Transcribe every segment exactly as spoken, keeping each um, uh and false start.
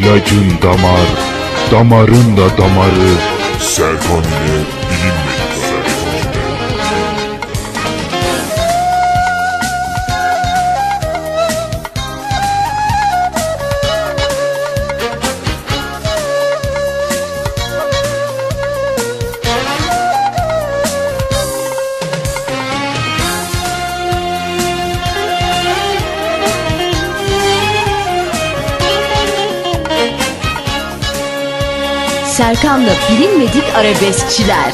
İlacın damar, damarın da damarı. Serkan ile bilinmedik Serkan. Serkan'la bilinmedik arabeskçiler.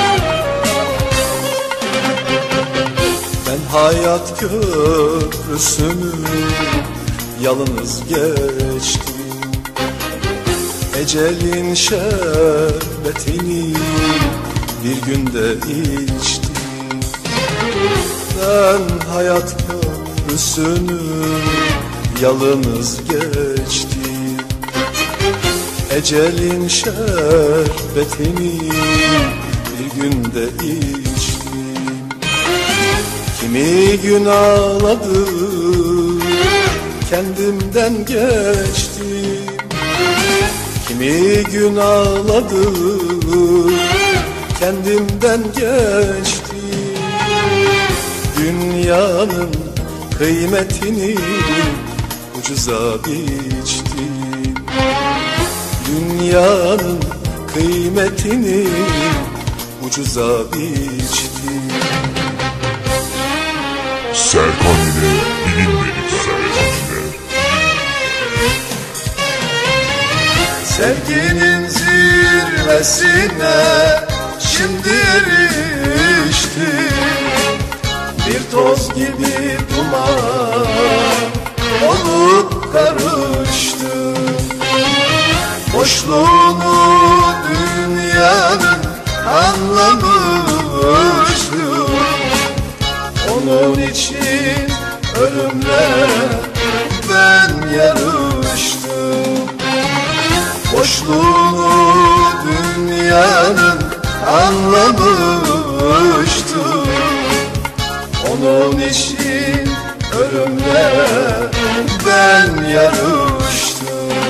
Ben hayat köprüsünü yalnız geçtim, ecelin şerbetini bir günde içtim. Ben hayat köprüsünü yalnız geçtim, ecelin şerbetini bir günde içtim. Kimi gün ağladım, kendimden geçtim. Kimi gün ağladım, kendimden geçtim. Dünyanın kıymetini ucuza biçtim. Dünyanın kıymetini ucuza biçtim. Serkan ile bilinmedik arabeskçiler. Sevginin zirvesine şimdi eriştim. Bir toz gibi duman olup karıştım. Boşluğunu dünyanın anlamıştım. Onun için ölümle ben yarıştım. Boşluğunu dünyanın anlamıştım. Onun için ölümle ben yarıştım.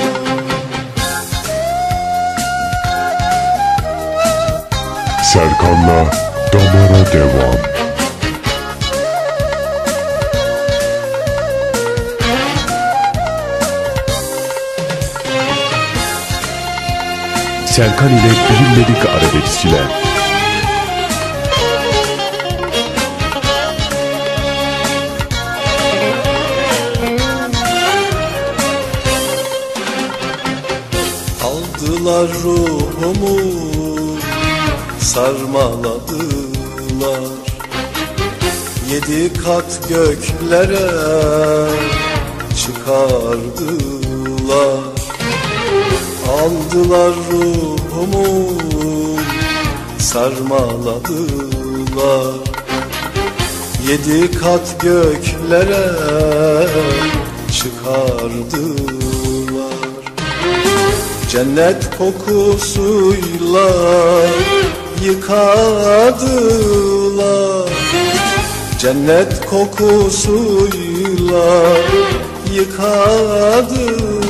Serkan'la damara devam. Serkan ile bilinmedik arabeskçiler. Aldılar ruhumu, sarmaladılar. Yedi kat göklere çıkardılar. Aldılar ruhumu, sarmaladılar. Yedi kat göklere çıkardılar. Cennet kokusuyla yıkadılar. Cennet kokusuyla yıkadılar.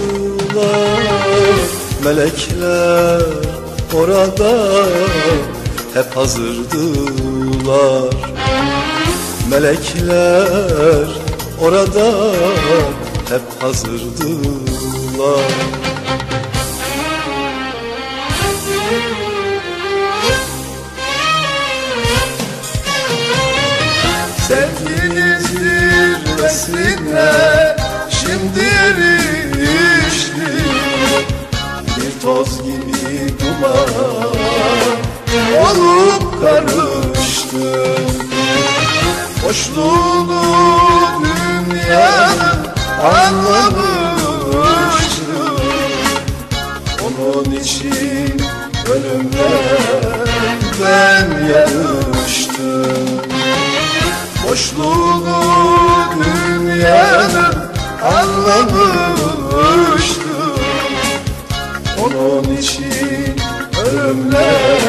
Melekler orada hep hazırdılar. Melekler orada hep hazırdılar. Sevginin zirvesine şimdi eriştim. Bir toz gibi duman olup karıştım. Boşluğunu dünyanın anlamıştım. Onun için ölümle ben yarıştım. Boşluğunu dünyanın anlamıştım. Onun için ölümle